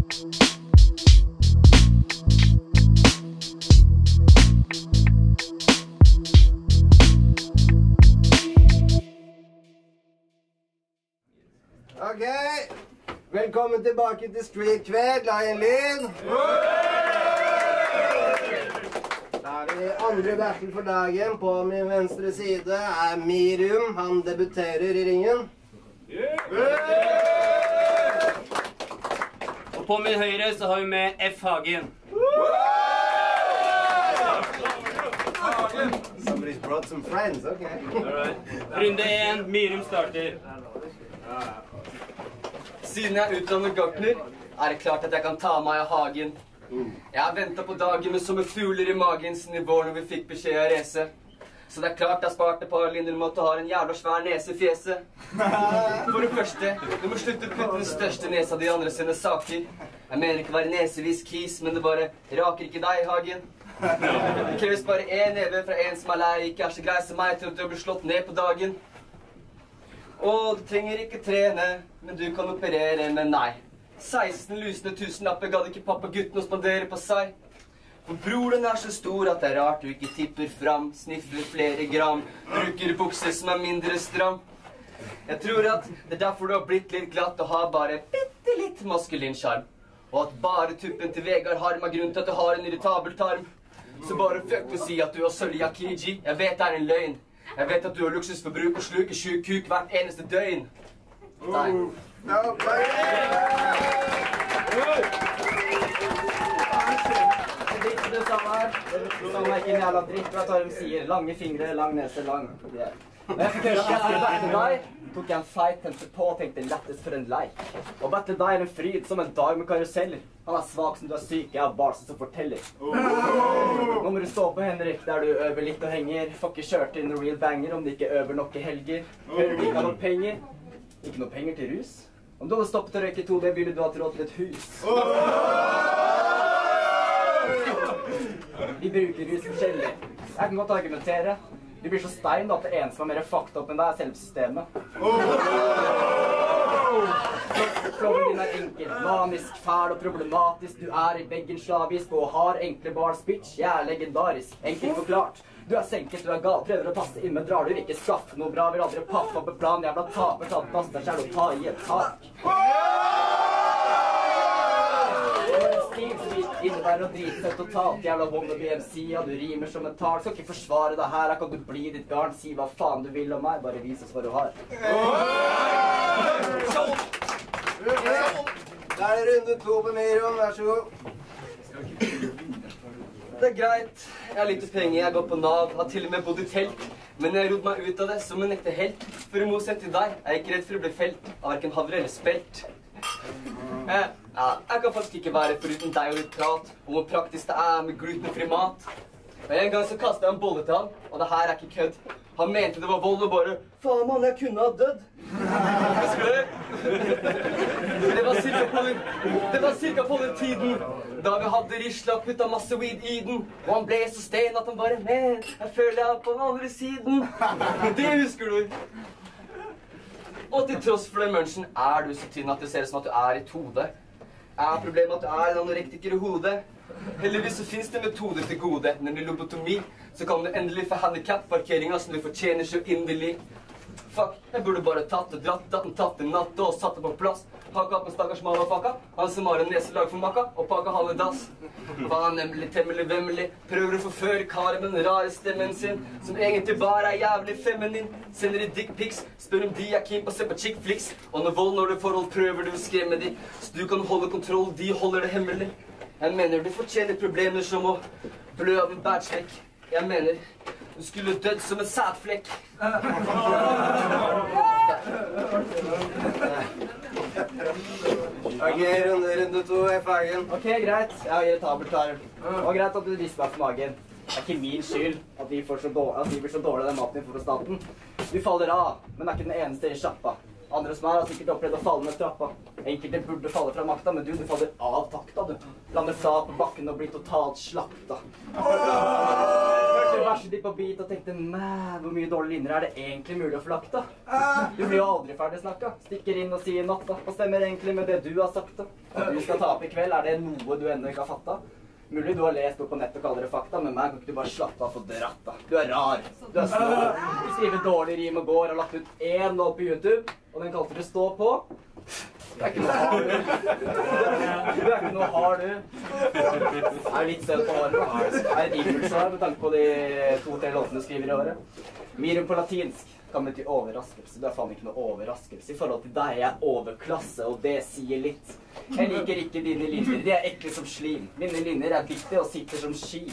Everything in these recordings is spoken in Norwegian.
Ok, velkommen tilbake til Streetkveld, Lion Lyn. Da er vi andre battle for dagen. På min venstre side er Mirum. Han debuterer i ringen. Og på min høyre så har vi med F. Hagen. Somebody's brought some friends, ok. Runde 1, Mirum starter. Siden jeg er utdannet gartner, er det klart at jeg kan ta meg av Hagen. Jeg har ventet på dagen med som fugler i magen siden i vår når vi fikk beskjed av race. Så det er klart jeg sparte på linjer med at du har en jævla svær nese i fjeset. For det første, du må slutte å putte den største nesa de andre sine saker. Jeg mener ikke være nesevis kis, men det bare raker ikke deg, Hagen. Det kreves bare en neve fra en som er lei, ikke er så grei som meg til at du blir slått ned på dagen. Og du trenger ikke trene, men du kan operere, men nei. 16 lusende tusenlapper gadd ikke pappa gutten å spandere på seg. For broren er så stor at det er rart du ikke tipper fram, sniffer flere gram, bruker bukser som er mindre stram. Jeg tror at det er derfor du har blitt litt glatt og har bare bitte litt maskulin sjarm. Og at bare tuppen til Vegard Harm er grunn til at du har en irritabel tarm. Så bare fuck å si at du har cøliaki. Jeg vet det er en løgn. Jeg vet at du har luksusforbruk og sluker sjuk kuk hvert eneste døgn. Nei. Det samme her. Det samme er ikke en jævla dritt. Jeg tar de sier lange fingre, lang nese, lang. Når jeg fikk høre at jeg skulle battle deg, tok jeg en fight, tente på og tenkte lettest for en leik. Og battle deg er en fryd som en dag med karuseller. Han er svak som du er syk, jeg har barsen som forteller. Nå må du stå på, Henrik, der du øver litt og henger. Får ikke kjørt inn real banger om du ikke øver nok i helger. Hører du ikke har noen penger? Ikke noen penger til rus? Om du hadde stoppet å røyke 2D, ville du ha råd til et hus. Vi bruker rus forskjellig. Jeg kan godt argumentere. Du blir så stein at det eneste som er mer fucked up enn deg er selvsystemet. Flowen din er enkel, manisk, fæl og problematisk. Du er i veggen slavisk og har enkle bars, bitch. Jeg er legendarisk, enkelt forklart. Du er senket, du er gal, prøver å passe inn, men drar du ikke skaffe noe bra. Vil aldri pappe opp en plan, jævla taper, tatt baster selv og ta i et tak. Innebærer å drite seg totalt, jævla wannabe MC, ja, du rimer som en tal. Skal ikke forsvare det her, kan du bli ditt garn, si hva faen du vil om meg, bare vis oss hva du har. Da er det runde 2 på Mirum, vær så god. Det er greit, jeg har lite penger, jeg går på NAV, har til og med bodd i telt. Men jeg rodde meg ut av det som en ekte helt. For i motsetning til deg er jeg ikke redd for å bli felt av hverken havre eller spelt. Jeg kan faktisk ikke være foruten deg og litt prat om hvor praktisk det er med glutenfri mat. Men en gang så kastet jeg en bolle til han, og det her er ikke kødd. Han mente det var vold og bare, faen mann, jeg kunne ha dødd. Husker du? Det var cirka på den tiden da vi hadde risla og puttet masse weed i den. Og han ble så stein at han bare, men jeg føler jeg er på den andre siden. Det husker du. Og til tross for den munchen er du så tynn at det ser ut som at du er i tode. Er problemet at du er en anorektiker i hodet? Heldigvis så finnes det metoder til gode, nemlig lobotomi. Så kan du endelig få handicap-parkeringen som du fortjener så inderlig. Fuck, jeg burde bare tatt og tatt en natt og satt det på plass. Hakka opp en stakkars motherfucka, han som har en neselag for makka, og pakka halve dass. Faen, nemlig, temmelig, vemmelig, prøver å forføre karen med den rare stemmen sin, som egentlig bare er jævlig feminin. Sender de dickpics, spør om de er keen på å se på chick flicks, og når vold når du forhold prøver du å skremme de, så du kan holde kontroll, de holder det hemmelig. Jeg mener, du fortjener problemer som å blø av en bætsjekk. Jeg mener, du skulle dødd som en sædflekk. Ok, runde 2 er ferdig. Ok, greit. Jeg har irritabel tarm. Og greit at du rister meg for magen. Det er ikke min skyld at de blir så dårlig den maten de får fra staten. Du faller av, men er ikke den eneste i sjappa. Andre som har sikkert opplevd å falle ned trappa. Enkelte burde falle fra makta, men du faller av takta, du. Lander fra på bakken og blir totalt slakta. Hørte verset ditt på beat og tenkte, mæ, hvor mye dårlige linjer er det egentlig mulig å få lagt da? Du blir jo aldri ferdig snakket. Stikker inn og sier natta, og stemmer egentlig med det du har sagt da. At du skal tape i kveld, er det noe du ennå ikke har fattet? Mulig du har lest opp på nett og kaller det fakta, men meg kan ikke du bare slappe av for dratt da. Du er rar, du er slå, du skriver dårlig rim og går, har lagt ut 1 nå på YouTube, og den kalte du stå på. Du er ikke noe hard, du. Du er ikke noe hard, du. Det er litt søt på håret, da. Det er et impulsar med tanke på de 2-3 låtene du skriver i året. Mirum på latinsk kan bety overraskelse. Du er faen ikke noe overraskelse. I forhold til deg er overklasse, og det sier litt. Jeg liker ikke dine linjer. De er ekle som slim. Mine linjer er bitte og sitter som ski.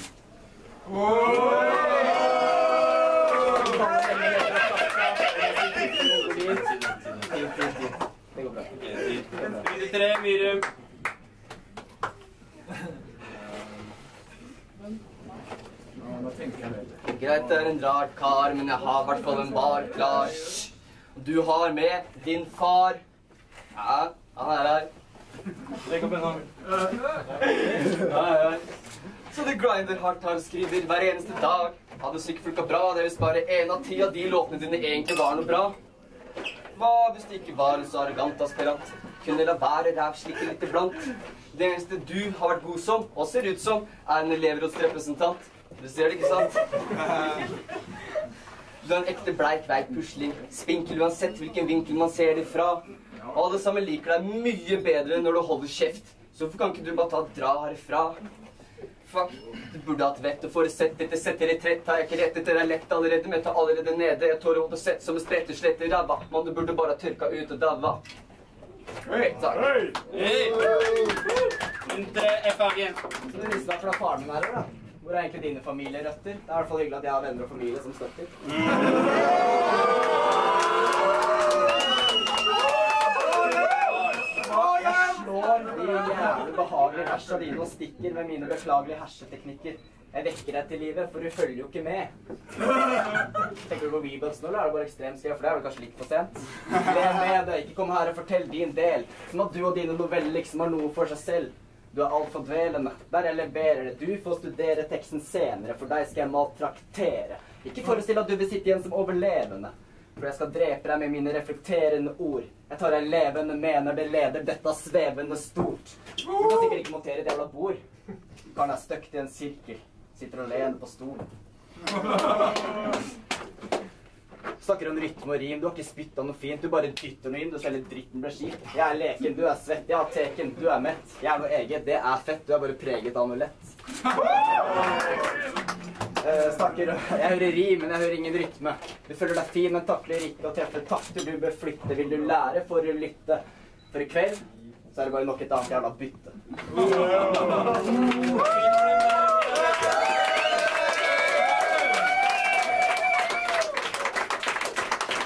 Det går bra. Runde 3, Myrum. Greit, det er en rar kar, men jeg har i hvert fall en bar klar. Du har med din far. Ja, han er her. Legg opp en hånd. Ja. Så du grinder hardt her og skriver hver eneste dag. Hadde sikkert funket bra, det er hvis bare 1 av 10 av de låtene dine egentlig var noe bra. Hva hvis det ikke var en så arrogant aspirant? Kunne la være rævslikke litt iblant. Det eneste du har vært god som, og ser ut som, er en elevrådsrepresentant. Du ser det, ikke sant? Du er en ekte bleik pusling. Spinkel uansett hvilken vinkel man ser det fra. Alle sammen liker deg mye bedre når du holder kjeft. Så hvorfor kan ikke du bare ta og dra herfra? Fuck, du burde hatt vett og forutsett dette. Setter i trett, har jeg ikke rett etter deg lett allerede. Men jeg tar allerede nede. Jeg tårer hodet sett som en spretterslett i ræva. Man, du burde bare ha tørka ut og dava. Hei, takk. Hei! Runde 3, F-Hagen. Så det viser deg fra faren min her, da. Hvor er egentlig dine familierøtter? Det er i hvert fall hyggelig at jeg har venner og familie som støtter. Slår de jævlig behagelige versa dine og stikker med mine beklagelige herseteknikker. Jeg vekker deg til livet, for du følger jo ikke med. Tenker du på Weebuds nå, eller er det bare ekstremskrevet? For det er vel kanskje litt for sent. Len med det, ikke kom her og fortell din del. Som at du og dine noveller liksom har noe for seg selv. Du er alt for dvelende. Der jeg leverer det. Du får studere teksten senere, for deg skal jeg maltraktere. Ikke forestill at du vil sitte igjen som overlevende. For jeg skal drepe deg med mine reflekterende ord. Jeg tar deg levende, mener det leder dette svevende stort. Du kan sikkert ikke montere et jævla bord. Karen er støkt i en sirkel. Sitter alene på stolen. Snakker om rytme og rim. Du har ikke spyttet noe fint. Du bare dytter noe inn. Du selger dritten blir skip. Jeg er leken, du er svett. Jeg har teken, du er mett. Jeg er noe eget, det er fett. Du er bare preget av noe lett. Snakker, jeg hører rim, men jeg hører ingen rytme. Du føler deg fin, men takler ikke å treffe takter. Du bør flytte, vil du lære for å lytte. For i kveld, så er det bare nok et annet jævla bytte.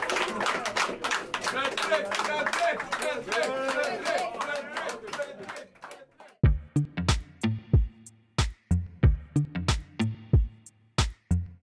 Great.